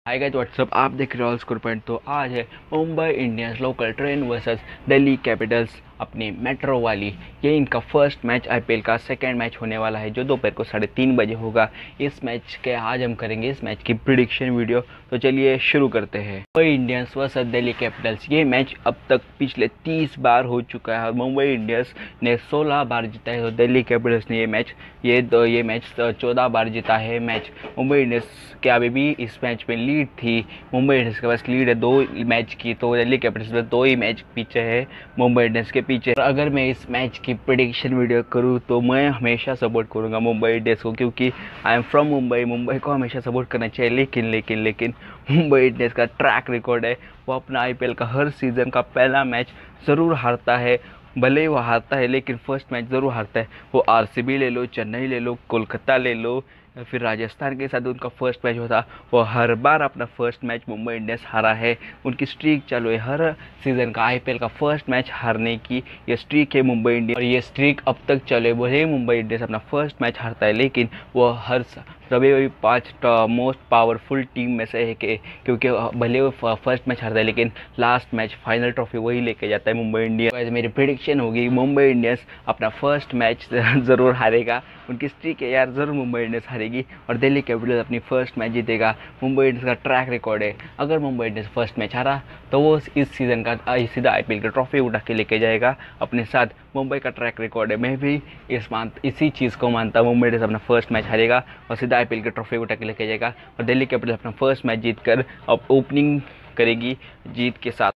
Hi guys what's up, आप देख रहे हो ऑल स्कोर पॉइंट। तो आज है Mumbai Indians local train versus Delhi Capitals अपनी मेट्रो वाली। ये इनका फर्स्ट मैच आईपीएल का सेकंड मैच होने वाला है जो दोपहर को 3:30 बजे होगा। इस मैच के आज हम करेंगे इस मैच की प्रिडिक्शन वीडियो। तो चलिए शुरू करते हैं। Mumbai Indians versus Delhi Capitals, ये मैच अब तक पिछले 30 बार हो चुका है। मुंबई इंडियंस ने 16 बार जीता है, तो दिल्ली कैपिटल्स ने ये मैच 14 बार जीता है। मैच मुंबई इंडियंस के अभी भी इस मैच में लीड थी। मुंबई इंडियंस के पास लीड है 2 मैच की, तो दिल्ली कैपिटल्स में 2 ही मैच पीछे है मुंबई इंडियंस के पीछे। और अगर मैं इस मैच की प्रेडिक्शन वीडियो करूँ तो मैं हमेशा सपोर्ट करूँगा मुंबई इंडियंस को, क्योंकि आई एम फ्रॉम मुंबई को हमेशा सपोर्ट करना चाहिए। लेकिन मुंबई इंडियंस का ट्रैक रिकॉर्ड है, वो अपना आईपीएल का हर सीज़न का पहला मैच ज़रूर हारता है। भले ही वो हारता है लेकिन फर्स्ट मैच ज़रूर हारता है। वो आरसीबी ले लो, चेन्नई ले लो, कोलकाता ले लो या फिर राजस्थान के साथ उनका फर्स्ट मैच होता, वो हर बार अपना फर्स्ट मैच मुंबई इंडियंस हारा है। उनकी स्ट्रीक चालू है, हर सीज़न का आईपीएल का फर्स्ट मैच हारने की ये स्ट्रीक है मुंबई इंडियंस, और ये स्ट्रीक अब तक चले। भले मुंबई इंडियंस अपना फर्स्ट मैच हारता है लेकिन वो कभी भी 5 मोस्ट पावरफुल टीम में से है क्योंकि भले वो फर्स्ट मैच हारता है लेकिन लास्ट मैच फाइनल ट्रॉफी वही लेके जाता है मुंबई इंडियंस। वैसे मेरी प्रेडिक्शन होगी मुंबई इंडियंस अपना फर्स्ट मैच ज़रूर हारेगा। उनकी स्ट्रीक है यार, ज़रूर मुंबई इंडियंस हारेगी और दिल्ली कैपिटल्स अपनी फर्स्ट मैच जीतेगा। मुंबई इंडियंस का ट्रैक रिकॉर्ड है, अगर मुंबई इंडियंस फर्स्ट मैच हारा तो वो इस सीज़न का सीधा आईपीएल का ट्रॉफी उठा के लेके जाएगा अपने साथ। मुंबई का ट्रैक रिकॉर्ड है, मैं भी इसी चीज़ को मानता हूँ। मुंबई इंडियंस अपना फर्स्ट मैच हारेगा और सीधा आईपीएल की ट्रॉफी उठा के लेके जाएगा और दिल्ली कैपिटल्स अपना फर्स्ट मैच जीतकर अब ओपनिंग करेगी जीत के साथ।